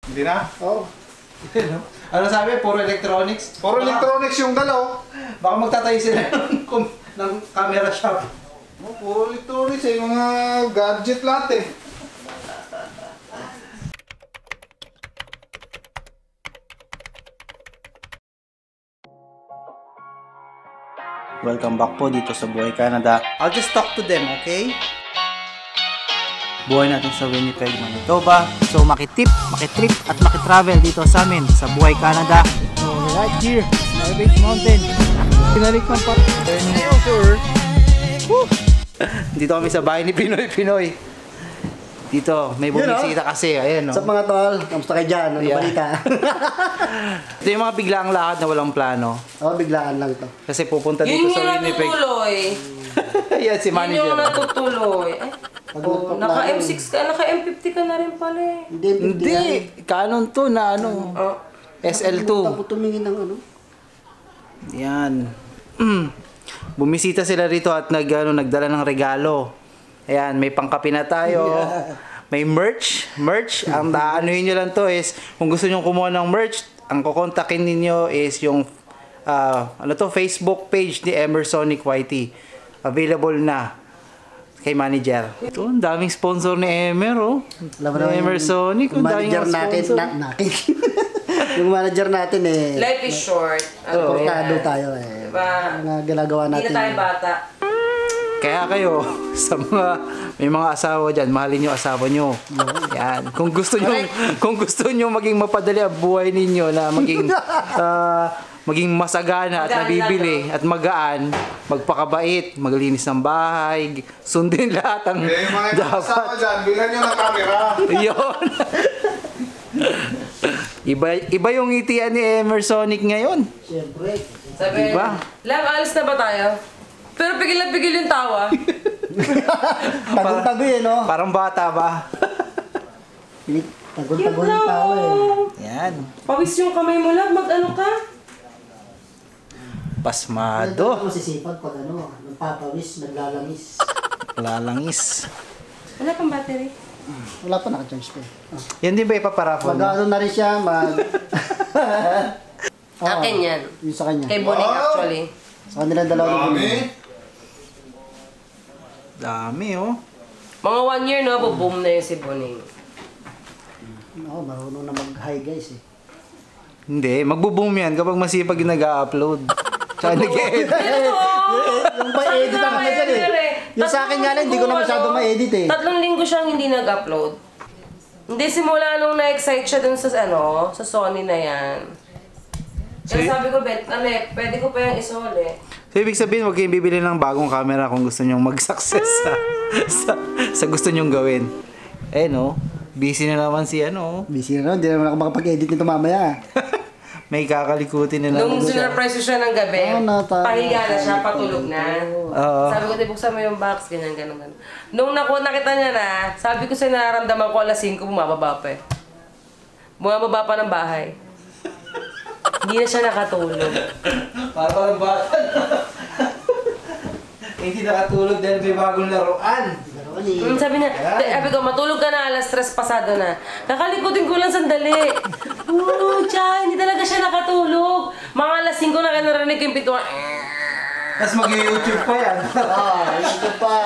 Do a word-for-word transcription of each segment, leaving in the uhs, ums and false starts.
Hindi na? Oo. No? Ano sabi? Puro electronics? Puro Baka, electronics yung dalaw. baka magtatayo sila ng, ng camera shop. Oh, puro electronics eh, mga gadget lahat eh. Welcome back po dito sa Buhay Canada. I'll just talk to them, okay? Buhay natin sa Winnipeg, Manitoba. So makitip, makitrip at makitravel dito sa amin sa Buhay Canada. So right here, Norwich Mountain. Pinalik ng park. Turning over. Dito kami sa bahay ni Pinoy Pinoy. Dito, may bumisita kasi. Ayan, no? Sa mga tol, kamusta kayo dyan? Ano Yeah. balita? Ito yung mga biglaang lakad na walang plano. Oo, biglaan lang to. Kasi pupunta Yun dito sa yung Winnipeg. natutuloy. Yan si Yun manager. yung natutuloy. Ay, oh, naka M six ka, naka M fifty ka na rin pala eh. Hindi, Hindi, Canon to na ano. Oh. S L two. Tapos tumingin ng ano. Yan. Bumisita sila rito at nag, ano, nagdala ng regalo. Ayan, may pangkapi na tayo. Yeah. May merch. Merch. Ang aanuhin nyo lang to is, kung gusto nyo kumuha ng merch, ang kukontakin ninyo is yung uh, ano to, Facebook page ni Emersonic Y T. Available na kay manager. Ito, ang daming sponsor ni Emer, oh. Alam mo naman, Emersonic, yung ang daming manager mga natin, sponsor. na, natin. Yung manager natin eh. Life is short. Ano Portado yan? tayo eh. Diba? Mga ginagawa Hindi natin. na tayo bata. Kaya kayo, sa mga, may mga asawa dyan, mahalin nyo asawa nyo. Yan. Kung gusto nyo, kung gusto nyo maging mapadali ang buhay ninyo na maging, uh, maging masagana at nabibili at magaan, magpakabait, maglinis ng bahay, sundin lahat ang Eh, yung mga dapat. kasama dyan, bilhan nyo ng camera. Yun. Iba, iba yung ngitian ni Emersonic ngayon. Siyempre. Sabi, Diba? Lam, alis na ba tayo? Pero pigil na pigil yung tawa. Tagong-tago eh, no? Parang bata ba? Tagong-tago yung tao eh. Yan. Pawis yung kamay mo lang, mag-ano ka? Pasmado. Ito masisipag pag ano, nagpapawis, naglalangis. Lalangis. Wala pang battery. Wala pa naka-charge pa eh. Ah. Yan din ba ipaparapon? Mag-ano na rin siya, mag... Oo, Akin yan. Yung sa kanya. Kay Boning Wow! actually. Sa kanila dalawa na Dami. bumili. Dami, oh. Mga one year na, boom na yung si Boning. Oo, marunong na mag-hi guys eh. Hindi, magbo-boom yan kapag masipag yung nag-upload. Tsaka nag-edit. Yung may edit ang kanya dyan eh. Yung sa akin nga lang, hindi ko na masyado ma-edit eh. Tatlong linggo siyang hindi nag-upload. Hindi, simula nung na-excite siya dun sa ano, sa Sony na yan. Kaya So, sabi ko, Bet, ano eh, pwede ko pa yung isole. So, ibig sabihin, huwag kayong bibili ng bagong camera kung gusto nyong mag-success sa, sa, sa gusto nyong gawin. Eh, no? Busy na naman si ano. Busy na naman, hindi naman ako makapag-edit nito mamaya. May kakalikutin na Nung naman siya. sinurprise ko siya ng gabi, Oo, nata- pahiga na siya, patulog na. Oo. Sabi ko, di buksan mo yung box, ganyan, ganyan, ganyan. Nung naku, nakita niya na, sabi ko sa nararamdaman ko, alas singko, bumababa pa eh. Bumababa pa ng bahay. Hindi na siya nakatulog. Para parang bata. Hindi nakatulog dahil may bagong laruan. Mm, sabi niya, sabi ko, matulog ka na, alas tres pasado na. Kakalikutin ko lang sandali. Oo, tiyan, hindi talaga siya nakatulog. Mga alas singko na kaya narinig ko yung pintuan. Tapos mag-YouTube pa yan. Ah, ito pa.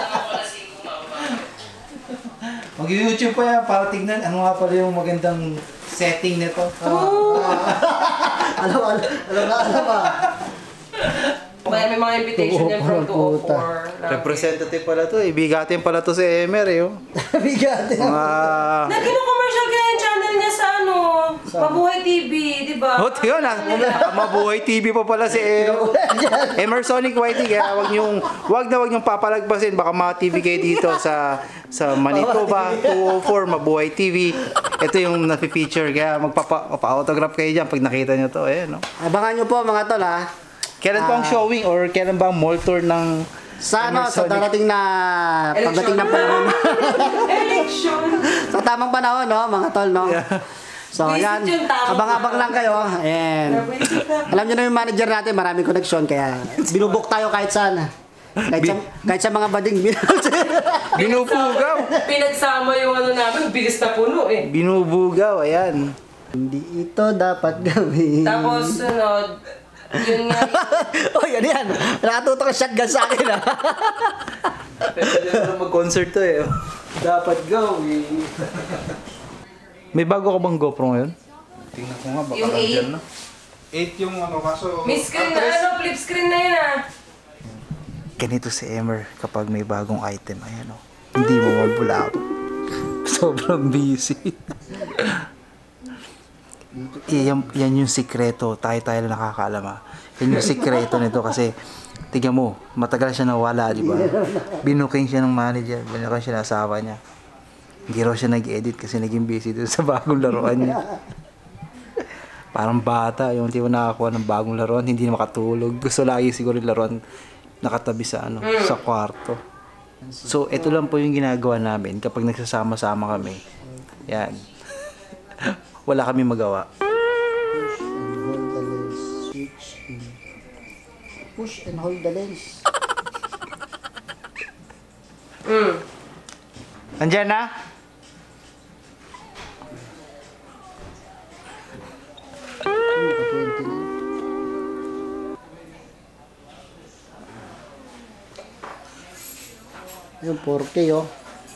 Mag-YouTube pa yan para tignan ano nga pala yung magandang setting nito. Alam, alam, alam na, alam ah. Kaya may mga invitation yan from two oh four. Representative pala to. Ibigatin pala to si Emer eh. Oh. Bigat eh. Mga... Nagkino-commercial kaya yung channel niya sa ano, Mabuhay T V, di ba? Oh, yun ah. Mabuhay T V pa pala si Em- Emersonic Y T. Kaya wag niyong, wag na wag niyong papalagpasin. Baka ma-T V kayo dito sa sa Manitoba, two oh four, Mabuhay T V. Ito yung na-feature. Kaya magpapa-autograph kayo dyan pag nakita niyo to. Eh, no? Abangan nyo po mga tol ha. Kailan bang showing or kailan bang mall tour ng Sa ano, sa Emersonic? darating na pagdating ng panahon. Election! Sa tamang panahon, no, mga tol, no? So, Visit yan. yung tamang Abang-abang lang kayo. And, alam nyo na yung manager natin, maraming connection, kaya binubok tayo kahit saan. Kahit sa, kahit sa mga bading, Binubugaw. Pinagsama yung ano namin, bilis na puno eh. Binubugaw, ayan. hindi ito dapat gawin. Tapos sunod, yun nga. Oh, yan yan. Nakatutok ang shotgun sa akin, ha? Pwede na mag-concert to eh. Dapat gawin. May bago ka bang GoPro ngayon? Tingnan ko nga, baka Yung nandyan eight? na. eight yung ano, kaso... May screen na, actress. ano, flip screen na yun ah. Ganito si Emer kapag may bagong item. Ayan o. Hindi mo mabula. Sobrang busy. yan, yan yung sikreto. Tayo-tayo lang nakakaalam ha. Yan yung sikreto nito kasi tignan mo, matagal siya nawala, di ba? Binuking siya ng manager. Binuking siya ng asawa niya. Hindi raw siya nag-edit kasi naging busy doon sa bagong laruan niya. Parang bata, yung hindi mo nakakuha ng bagong laruan, hindi na makatulog. Gusto lagi siguro yung laruan nakatabi sa ano, sa kwarto. So, ito lang po yung ginagawa namin kapag nagsasama-sama kami. Yan. Wala kami magawa. Push and hold the lens. Mm. Andyan na? twenty na. Yung four K, oh.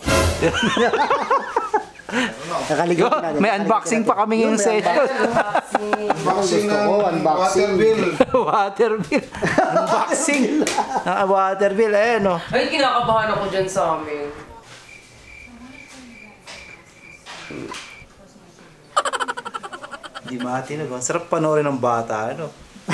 Nakaligot na. May unboxing pa kami ngayong session. Unboxing Gusto ng ko, unboxing. water bill. Water bill. Unboxing. Ng water bill. Ayan o. Ay, kinakabahan ako dyan sa amin. Hindi matinog. Ang sarap panoorin ng bata. Ano?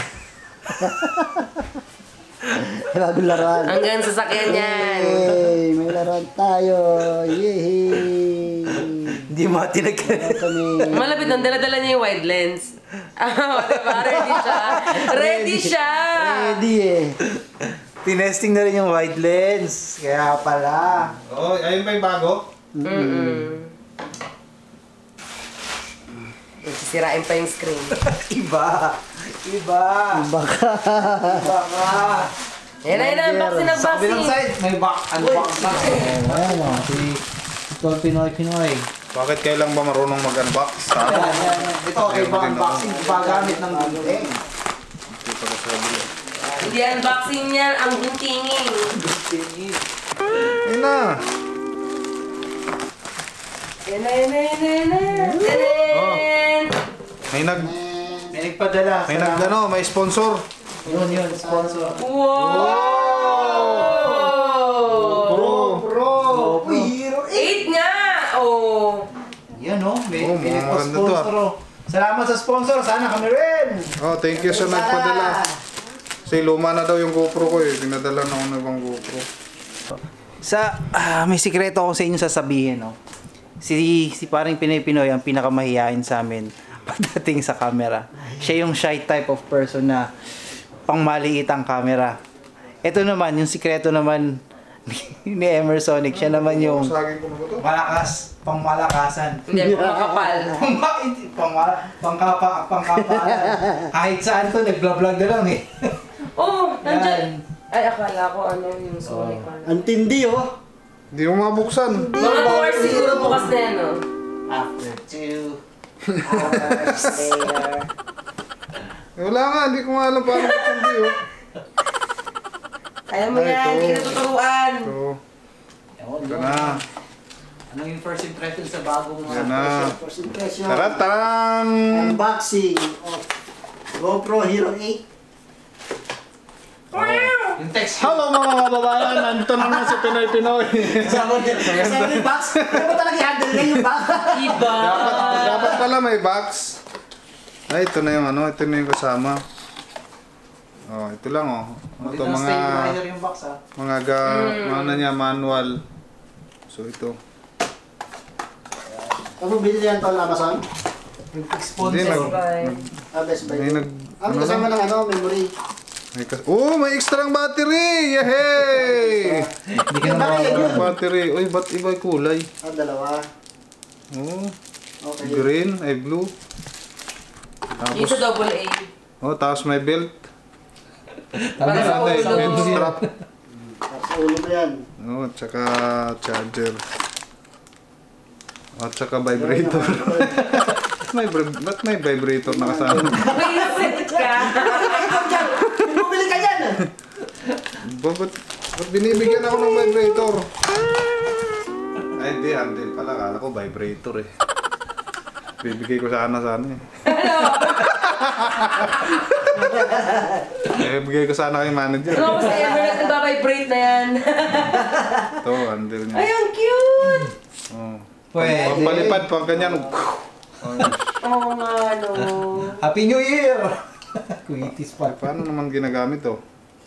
Bagong laruan. Hanggang sasakyan yan. Yay! May laruan tayo. Yay! Hindi matinog. Kami. Malapit nang dala-dala niya yung wide lens. Ah, diba? Ready siya. Ready siya. Ready eh. Tinesting na rin yung wide lens. Kaya pala. Oh, ayun ba yung bago? Mm-mm. Sisirain pa yung screen. Iba. Iba. Baka. Iba ka. Yan na, yan na. Unboxing, Sa kabilang unboxing. side, may box. Unboxing. Ayan o. Si ito ang Pinoy-Pinoy. Bakit kailang ba marunong mag-unbox? Ha? Ayan, ayan, ayan. Ito, kay ba unboxing. Ipagamit ng gunting. Dito ka sa kabila. Hindi unboxing niyan, ang guntingin. Ayun na. Yan na, yan na, yan na, yan na. Tadaan! May nag... May nagpadala. May nag ano, may sponsor. Yun, yun. Sponsor. Wow! Pro. Pro. Uy, Hero Eight nga! Oh! Yan o. May, Oh, may mga maganda to, sponsor o. Salamat sa sponsor. Sana kami rin. Oh, thank you sa nagpadala. Kasi luma na daw yung GoPro ko eh. Pinadala na ako ng ibang GoPro. Sa, ah, may sikreto ako sa inyo sasabihin, no? Si, si paring Pinoy Pinoy ang pinakamahiyain sa amin pagdating sa camera. Siya yung shy type of person na pangmaliit ang camera. Ito naman, yung sikreto naman ni Emersonic, siya naman yung Saging ko na ba to? malakas, pangmalakasan. Hindi, makakapal. Pang, pangkapa, pangkapaanan. Kahit saan to, nagblog-vlog na lang eh. Oh, Yan. nandyan. Ay, akala ko ano yung Sonic. Oh. Ang tindi, oh. Hindi mo mabuksan. Mga two hours siguro bukas na yan, no? After two hours later. Eh, wala nga, hindi ko nga alam paano buksan di oh. Kaya mo Ay, yan, ito. hindi ka tuturuan. So, Ewan, ito yun. na. Ano yung first impression sa bagong Yan na. First impression. Taran-taran! Unboxing of GoPro Hero eight. Yung text. Hello mga kababayan! Nandito naman si Pinoy Pinoy. Sabi yung box. Ano ba talaga i-handle niya yung box? Iba. dapat, dapat pala may box. Ay, ito na yung ano, ito na yung kasama. Oh, ito lang oh. Ito mga yung box ha. mga ga, ano niya, manual. So ito. Ano binili yan to ng Amazon? Yung Hindi, sponsor. nag, Bye. Ah, Best Buy. may nag, Ah, may ano kasama lang? ng ano, memory. May kas- oh, may extra battery! Yehey! Hindi ka Yung bakit yan yun? Battery. Uy, ba't iba yung kulay? Ah, dalawa. Oh, Okay. green, ay blue. Yung sa double A. Oh, tapos may belt. Para sa Ano, ulo. may strap. Sa ulo mo yan. Oh, at saka charger. At saka vibrator. may, br- ba't may vibrator na kasama? Visit ka. Bumili ka yan! Ba, ba't, ba't binibigyan ako ng vibrator? Ay, di, hindi pala. Kala ko vibrator eh. Bibigay ko sana sana eh. eh, bigay ko sana kay manager. Ano ko sa ever na nagbabibrate na yan? Ito, handle niya. Ay, ang cute! Oh. Pwede. Pampalipad, pang ganyan. Oo nga, no. Happy New Year! Kuitis pa. Paano naman ginagamit to?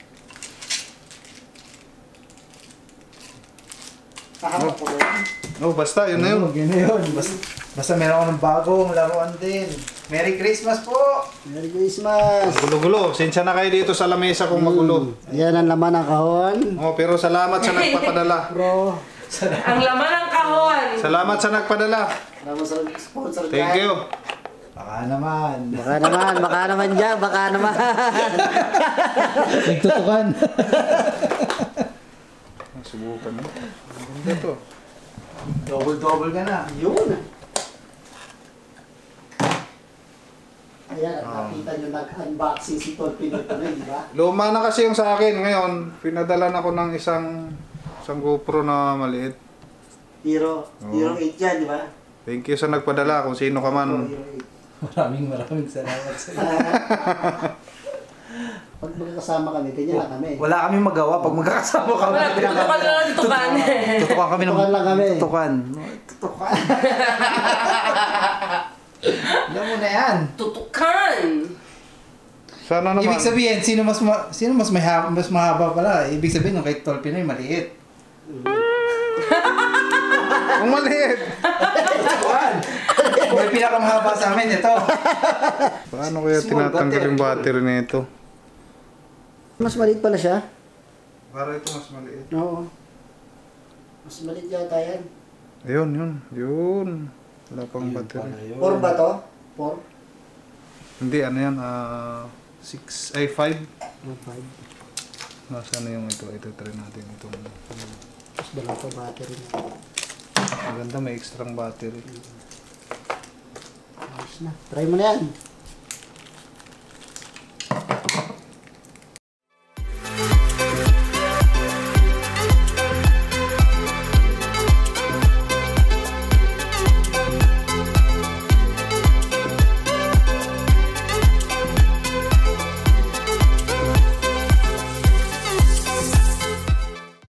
Kaharap ko ba? Oh, basta, yun na yun. Yun, yun na yun. Basta, basta meron ako ng bagong laruan din. Merry Christmas po! Merry Christmas! Gulo-gulo. Sensya na kayo dito sa lamesa kung magulo. Ayan ang laman ng kahon. Oh, pero salamat sa nagpapadala. Bro, Ang laman ng kahon. Salamat sa nagpadala. salamat sa sponsor dyan. Thank you. Baka naman. Baka naman, baka naman dyan, baka naman. Nagtutukan. Subukan mo. Ganda to. Double-double ka na. Yun. Ayan, nakita nyo nag-unboxing si Tol Pinoy Pinoy, di ba? Luma na kasi yung sa akin. Ngayon, pinadalan ako ng isang isang GoPro na maliit. Hero, Oo. Hero eight yan, di ba? Thank you sa nagpadala kung sino ka Oh, man. Hero eight. Maraming maraming salamat sa iyo. Pag magkakasama kami, ganyan lang kami. Wala kaming magawa pag magkakasama kami. Wala, tutukan lang ang tutukan. Tutukan kami ng Tutukan lang kami. Tutukan. Tutukan. Alam mo na yan. Tutukan! Sana naman. Ibig sabihin, sino mas ma- sino mas may ha- mas mahaba pala? Ibig sabihin, yung kay Tol Pinoy maliit. Kung maliit. Tutukan. May pinakamahaba sa amin ito. Paano kaya Small tinatanggal yung battery. battery nito? Mas maliit pala siya. Para ito mas maliit. Oo. Mas maliit yata yan. Ayun, yun. Yun. Wala pang battery. Four ba to? Four? Hindi, ano yan? Ah, six, ay five. Oh, five. Nasaan na yung ito? Ito try natin ito. Mas dalawa pa battery na. Maganda, may extra battery. Ayos na. Try mo na yan.